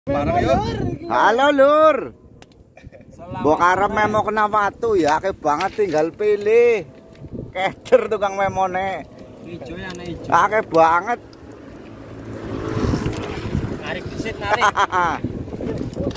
Halo Lur. Mbok arep memo kena watu ya, akeh banget tinggal pilih. Keder tukang memone. Ijo ya nek ijo. Akeh banget. Narik disit narik.